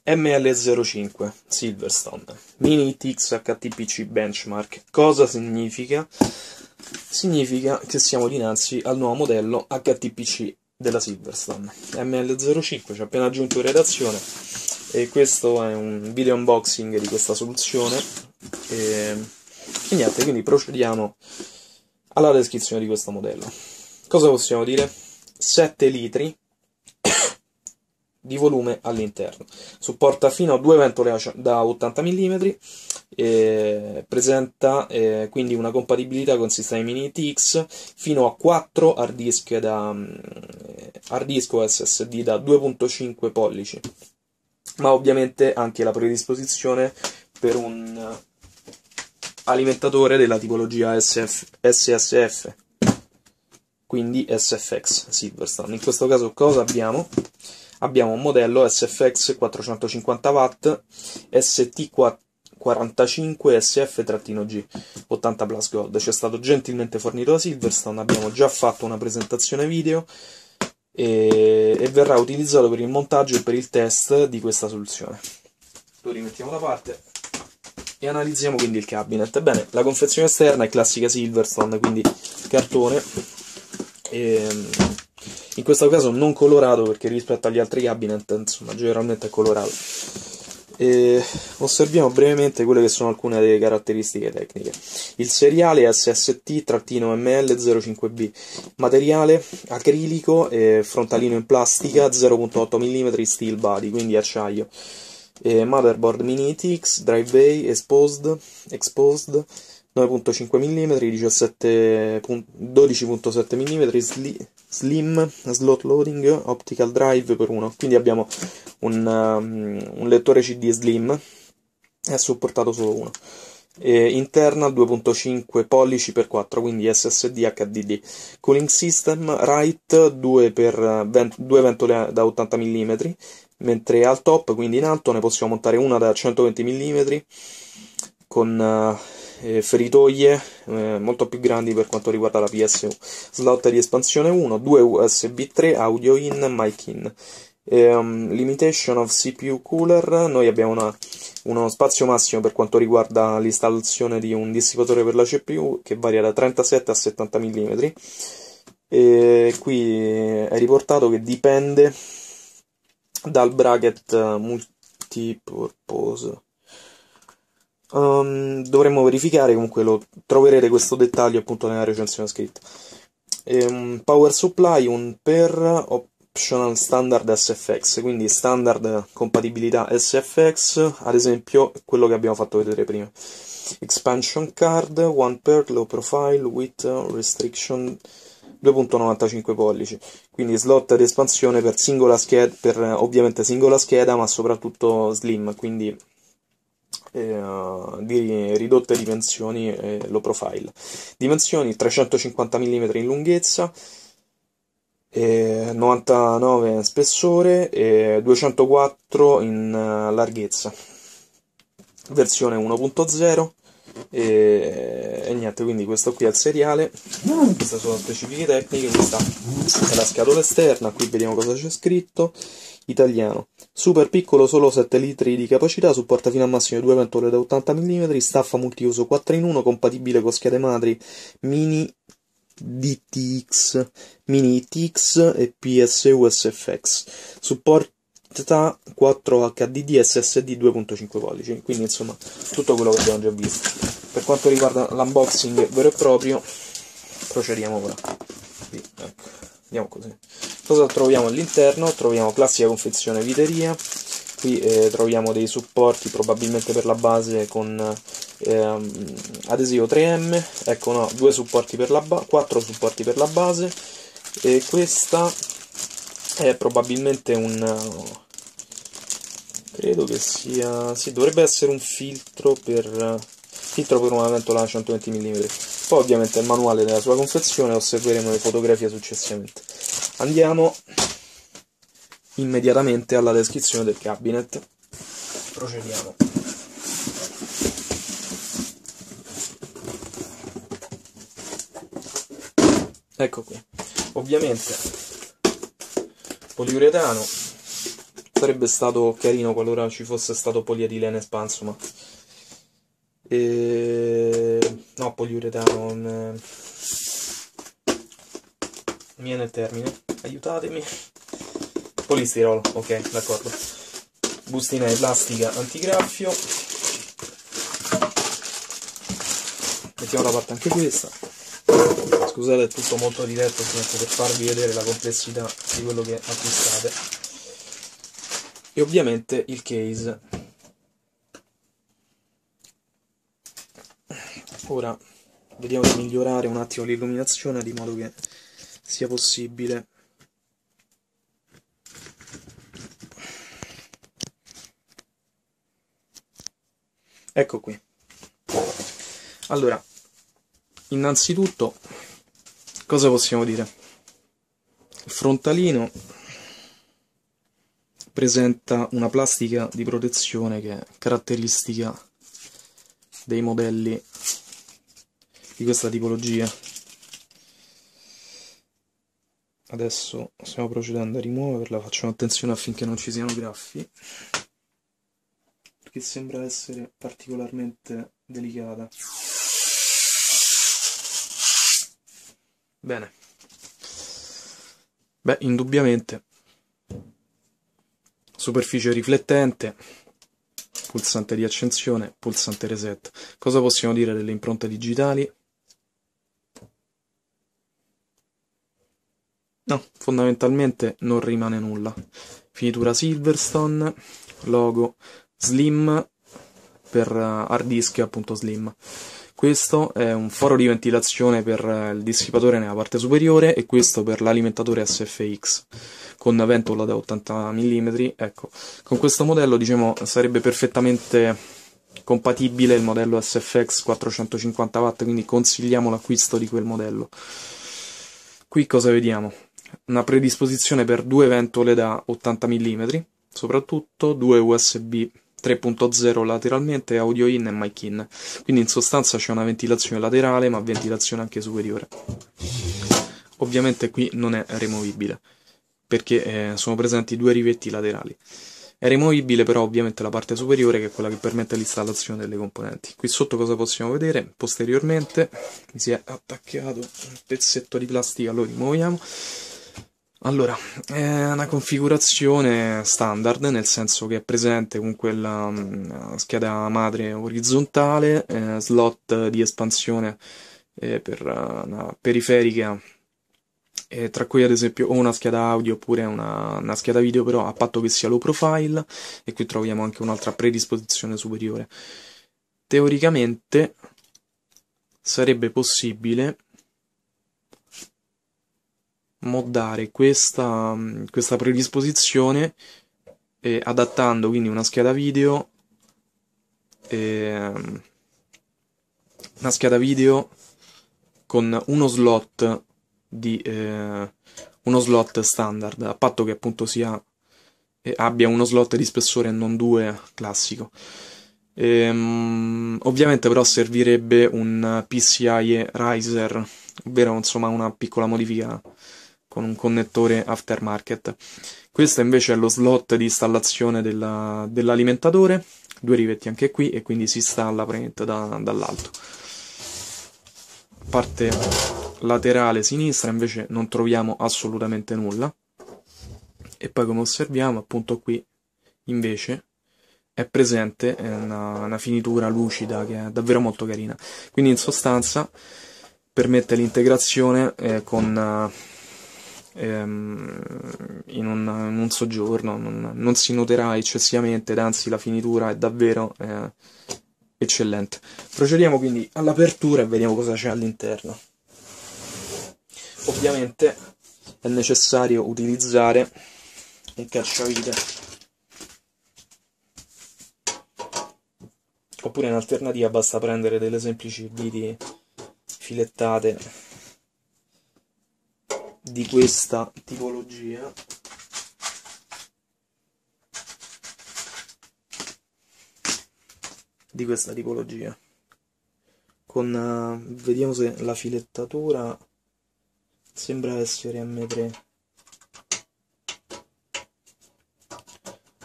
ML05 Silverstone Mini ITX HTPC Benchmark. Cosa significa? Significa che siamo dinanzi al nuovo modello HTPC della Silverstone. ML05 ci ha appena aggiunto in redazione e questo è un video unboxing di questa soluzione e niente, quindi procediamo alla descrizione di questo modello. Cosa possiamo dire? 7 litri di volume all'interno, supporta fino a 2 ventole da 80 mm, presenta quindi una compatibilità con sistemi mini ITX, fino a 4 hard disk o SSD da 2.5 pollici, ma ovviamente anche la predisposizione per un alimentatore della tipologia SSF, quindi SFX Silverstone. In questo caso cosa abbiamo? Abbiamo un modello SFX 450 W ST45 SF-G 80 Plus Gold. Ci è stato gentilmente fornito da Silverstone, abbiamo già fatto una presentazione video e verrà utilizzato per il montaggio e per il test di questa soluzione. Lo rimettiamo da parte e analizziamo quindi il cabinet. Bene, la confezione esterna è classica Silverstone, quindi cartone, in questo caso non colorato perché rispetto agli altri cabinet insomma generalmente è colorato. Osserviamo brevemente quelle che sono alcune delle caratteristiche tecniche. Il seriale SST-ML05B, materiale acrilico, frontalino in plastica, 0.8 mm steel body, quindi acciaio. Motherboard mini ITX, drive bay, exposed 9.5 mm, 12.7 mm, slim, slot loading, optical drive per 1. Quindi abbiamo un lettore CD slim, è supportato solo uno. Internal 2.5 pollici per 4, quindi SSD HDD. Cooling system right 2 ventole da 80 mm, mentre al top, quindi in alto, ne possiamo montare una da 120 mm con feritoie molto più grandi per quanto riguarda la PSU. Slot di espansione 1, 2 USB 3, audio in, mic in. Limitation of CPU cooler, noi abbiamo uno spazio massimo per quanto riguarda l'installazione di un dissipatore per la CPU che varia da 37 a 70 mm, e qui è riportato che dipende dal bracket multipurpose. Dovremmo verificare, comunque lo troverete questo dettaglio appunto nella recensione scritta. Power supply, un per optional standard SFX, quindi standard compatibilità SFX, ad esempio quello che abbiamo fatto vedere prima. Expansion card, one per low profile with restriction 2.95 pollici, quindi slot di espansione per singola scheda, per ovviamente singola scheda, ma soprattutto slim, quindi di ridotte dimensioni, low profile. Dimensioni 350 mm in lunghezza, 99 in spessore e 204 in larghezza. Versione 1.0 e niente, quindi questo qui è il seriale, queste sono le specifiche tecniche, questa è la scatola esterna, qui vediamo cosa c'è scritto. Italiano, super piccolo, solo 7 litri di capacità, supporta fino a massimo 2 ventole da 80 mm, staffa multiuso 4 in 1, compatibile con schede madri mini DTX, mini ITX e PSU SFX, supporta 4 HDD SSD 2.5 pollici, quindi insomma tutto quello che abbiamo già visto. Per quanto riguarda l'unboxing vero e proprio, procediamo ora. Qui, ecco, andiamo così. Cosa troviamo all'interno? Troviamo classica confezione viteria, qui troviamo dei supporti probabilmente per la base con adesivo 3M, ecco no, 2 supporti per la 4 supporti per la base, e questa è probabilmente credo che sia, sì, dovrebbe essere un filtro per una ventola da 120 mm. Poi ovviamente il manuale della sua confezione, osserveremo le fotografie successivamente. Andiamo immediatamente alla descrizione del cabinet. Procediamo. Ecco qui. Ovviamente poliuretano sarebbe stato carino qualora ci fosse stato polietilene espanso, ma no, poliuretano, mi viene il termine, aiutatemi, polistirolo, ok, d'accordo. Bustina di plastica antigraffio, mettiamo da parte anche questa. Scusate, è tutto molto diretto per farvi vedere la complessità di quello che acquistate. E ovviamente il case. Ora vediamo di migliorare un attimo l'illuminazione di modo che sia possibile ecco qui. Allora, innanzitutto cosa possiamo dire? Il frontalino presenta una plastica di protezione che è caratteristica dei modelli di questa tipologia. Adesso stiamo procedendo a rimuoverla, facciamo attenzione affinché non ci siano graffi, perché sembra essere particolarmente delicata. Bene. Beh, indubbiamente superficie riflettente, pulsante di accensione, pulsante reset. Cosa possiamo dire delle impronte digitali? No, fondamentalmente non rimane nulla. Finitura Silverstone, logo Slim per hard disk appunto Slim. Questo è un foro di ventilazione per il dissipatore nella parte superiore e questo per l'alimentatore SFX con ventola da 80 mm. Ecco, con questo modello diciamo sarebbe perfettamente compatibile il modello SFX 450 watt, quindi consigliamo l'acquisto di quel modello. Qui cosa vediamo? Una predisposizione per due ventole da 80 mm, soprattutto due USB 3.0 lateralmente, audio in e mic in. Quindi in sostanza c'è una ventilazione laterale, ma ventilazione anche superiore. Ovviamente qui non è removibile, perché sono presenti due rivetti laterali. È removibile però ovviamente la parte superiore, che è quella che permette l'installazione delle componenti. Qui sotto cosa possiamo vedere? Posteriormente mi si è attaccato un pezzetto di plastica, lo rimuoviamo. Allora, è una configurazione standard, nel senso che è presente comunque la scheda madre orizzontale, slot di espansione per una periferica, tra cui ad esempio o una scheda audio oppure una scheda video, però a patto che sia low profile, e qui troviamo anche un'altra predisposizione superiore. Teoricamente sarebbe possibile moddare questa predisposizione adattando quindi una scheda video con uno slot standard, a patto che appunto abbia uno slot di spessore e non due classico. Ovviamente però servirebbe un PCIe riser, ovvero insomma una piccola modifica con un connettore aftermarket. Questo invece è lo slot di installazione dell'alimentatore, due rivetti anche qui, e quindi si installa praticamente dall'alto. Parte laterale sinistra invece non troviamo assolutamente nulla, e poi come osserviamo appunto qui invece è presente una finitura lucida che è davvero molto carina. Quindi in sostanza permette l'integrazione in un soggiorno, non si noterà eccessivamente, ed anzi la finitura è davvero eccellente. Procediamo quindi all'apertura e vediamo cosa c'è all'interno. Ovviamente è necessario utilizzare un cacciavite, oppure in alternativa basta prendere delle semplici viti filettate di questa tipologia. Vediamo se la filettatura sembra essere M3.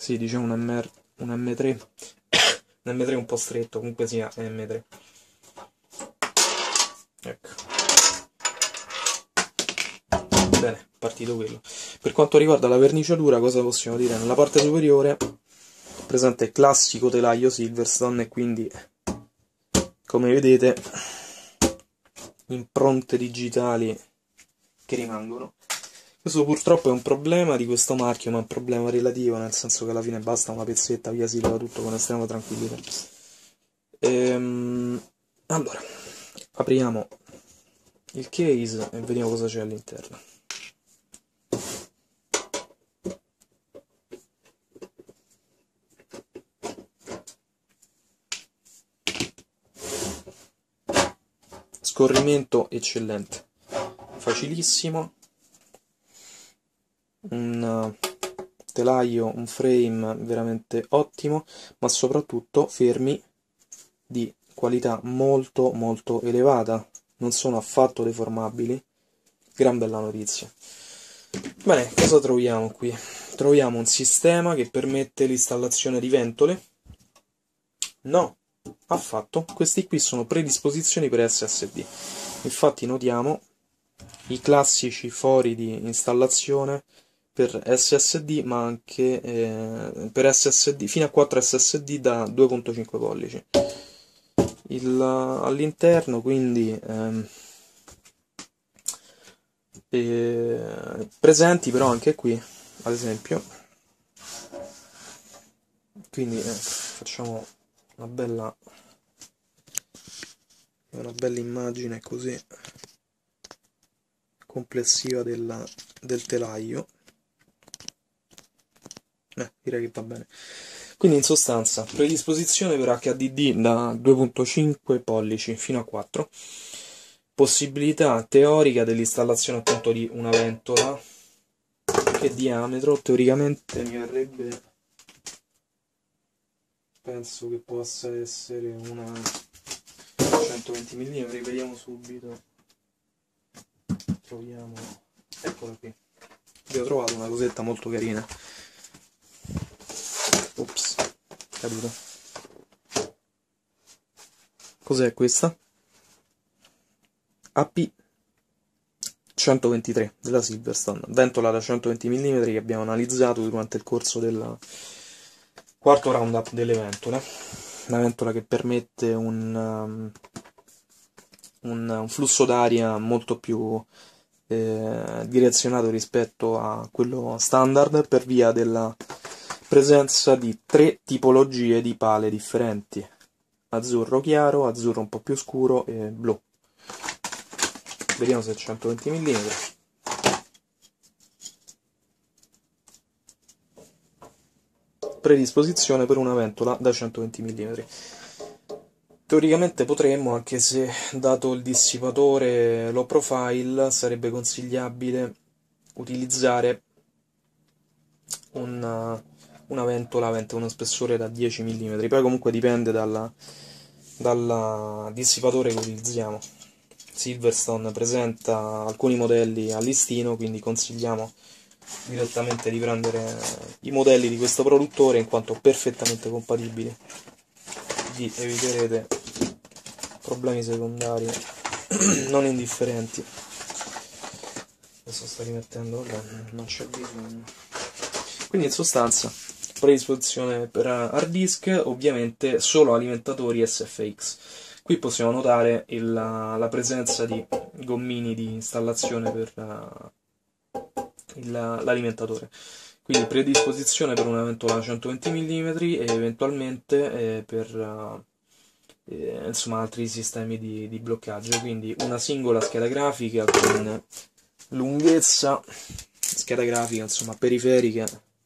sì, diciamo un M3, un M3 un po' stretto, comunque sia M3. Ecco. Bene, partito quello. Per quanto riguarda la verniciatura, cosa possiamo dire? Nella parte superiore è presente il classico telaio Silverstone e quindi, come vedete, impronte digitali che rimangono. Questo purtroppo è un problema di questo marchio, ma è un problema relativo, nel senso che alla fine basta una pezzetta, via si leva tutto con estrema tranquillità. Allora, apriamo il case e vediamo cosa c'è all'interno. Scorrimento eccellente, facilissimo, un telaio, un frame veramente ottimo, ma soprattutto fermi di qualità molto molto elevata, non sono affatto deformabili, gran bella notizia. Bene, cosa troviamo qui? Troviamo un sistema che permette l'installazione di ventole? No, affatto, questi qui sono predisposizioni per SSD. Infatti notiamo i classici fori di installazione per SSD, ma anche per SSD fino a 4 SSD da 2.5 pollici. All'interno quindi presenti però anche qui, ad esempio, quindi facciamo una bella immagine così complessiva del telaio. Direi che va bene. Quindi in sostanza, predisposizione per HDD da 2.5 pollici fino a 4, possibilità teorica dell'installazione appunto di una ventola, che diametro teoricamente mi verrebbe, penso che possa essere una 120 mm, vediamo subito, troviamo, eccola qui, vi ho trovato una cosetta molto carina. Ops, caduto. Cos'è questa? AP123 della Silverstone, ventola da 120 mm che abbiamo analizzato durante il corso del quarto roundup delle ventole. Una ventola che permette un flusso d'aria molto più direzionato rispetto a quello standard per via della presenza di 3 tipologie di pale differenti: azzurro chiaro, azzurro un po' più scuro e blu. Vediamo se è 120 mm. Predisposizione per una ventola da 120 mm. Teoricamente potremmo, anche se dato il dissipatore low profile sarebbe consigliabile utilizzare una ventola avente uno spessore da 10 mm, poi comunque dipende dal dissipatore che utilizziamo. Silverstone presenta alcuni modelli a listino, quindi consigliamo direttamente di prendere i modelli di questo produttore in quanto perfettamente compatibili. Vi eviterete problemi secondari non indifferenti. Adesso sto rimettendo, vabbè, non c'è bisogno. Quindi in sostanza, predisposizione per hard disk, ovviamente solo alimentatori SFX. Qui possiamo notare la presenza di gommini di installazione per l'alimentatore. Quindi predisposizione per una ventola 120 mm e eventualmente per insomma altri sistemi di bloccaggio. Quindi una singola scheda grafica con lunghezza, scheda grafica insomma periferica,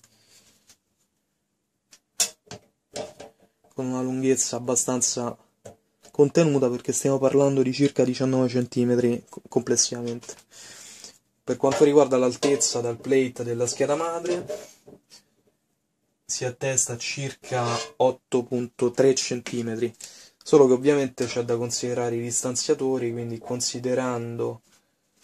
con una lunghezza abbastanza contenuta perché stiamo parlando di circa 19 cm complessivamente. Per quanto riguarda l'altezza dal plate della scheda madre, si attesta a circa 8.3 cm, solo che ovviamente c'è da considerare i distanziatori, quindi considerando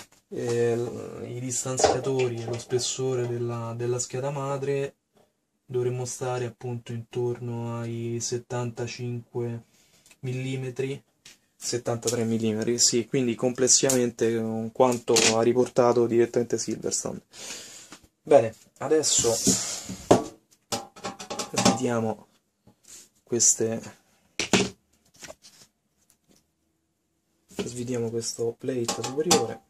i distanziatori e lo spessore della scheda madre, dovremmo stare appunto intorno ai 75 mm, 73 mm, sì, quindi complessivamente quanto ha riportato direttamente Silverstone. Bene, adesso vediamo svidiamo questo plate superiore.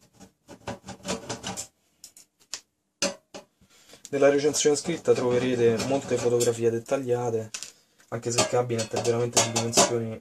Nella recensione scritta troverete molte fotografie dettagliate, anche se il cabinet è veramente di dimensioni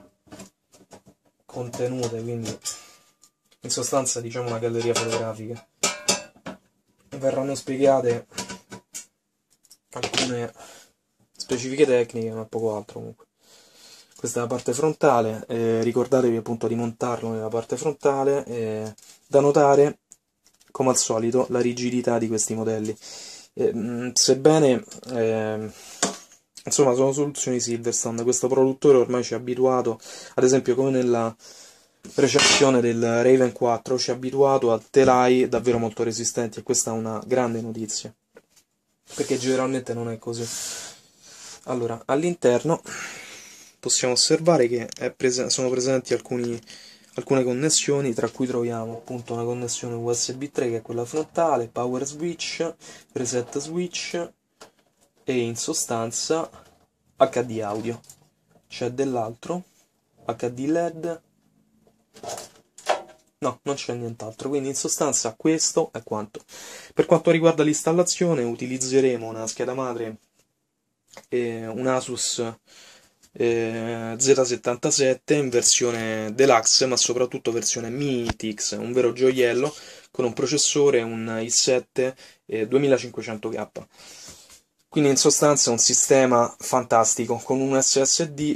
contenute, quindi in sostanza diciamo una galleria fotografica. Verranno spiegate alcune specifiche tecniche, ma poco altro comunque. Questa è la parte frontale, ricordatevi appunto di montarlo nella parte frontale. Da notare, come al solito, la rigidità di questi modelli. Sebbene insomma sono soluzioni Silverstone, questo produttore ormai ci ha abituato, ad esempio come nella recensione del Raven 4, ci ha abituato a telai davvero molto resistenti, e questa è una grande notizia, perché generalmente non è così. Allora, all'interno possiamo osservare che sono presenti alcune connessioni, tra cui troviamo appunto una connessione USB 3 che è quella frontale, power switch, reset switch e in sostanza HD audio. C'è dell'altro, HD LED, no, non c'è nient'altro, quindi in sostanza questo è quanto. Per quanto riguarda l'installazione utilizzeremo una scheda madre, un Asus Z77 in versione deluxe, ma soprattutto versione Mythics, un vero gioiello, con un processore, un i7 2500K. Quindi in sostanza un sistema fantastico, con un SSD,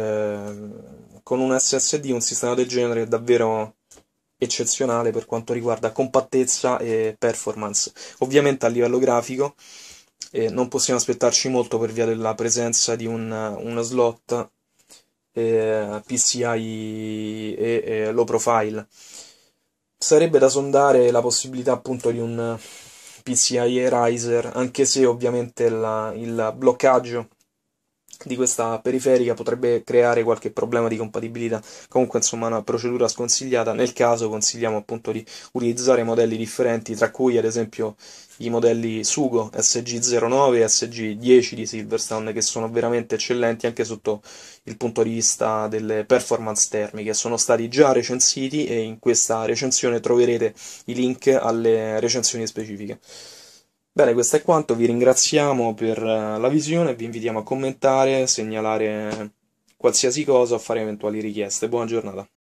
un sistema del genere è davvero eccezionale per quanto riguarda compattezza e performance. Ovviamente a livello grafico non possiamo aspettarci molto per via della presenza di uno slot PCI e low profile. Sarebbe da sondare la possibilità appunto di un PCIe Riser, anche se ovviamente il bloccaggio di questa periferica potrebbe creare qualche problema di compatibilità. Comunque insomma è una procedura sconsigliata. Nel caso consigliamo appunto di utilizzare modelli differenti, tra cui ad esempio i modelli Sugo SG09 e SG10 di Silverstone, che sono veramente eccellenti anche sotto il punto di vista delle performance termiche. Sono stati già recensiti e in questa recensione troverete i link alle recensioni specifiche. Bene, questo è quanto, vi ringraziamo per la visione, vi invitiamo a commentare, segnalare qualsiasi cosa o fare eventuali richieste. Buona giornata.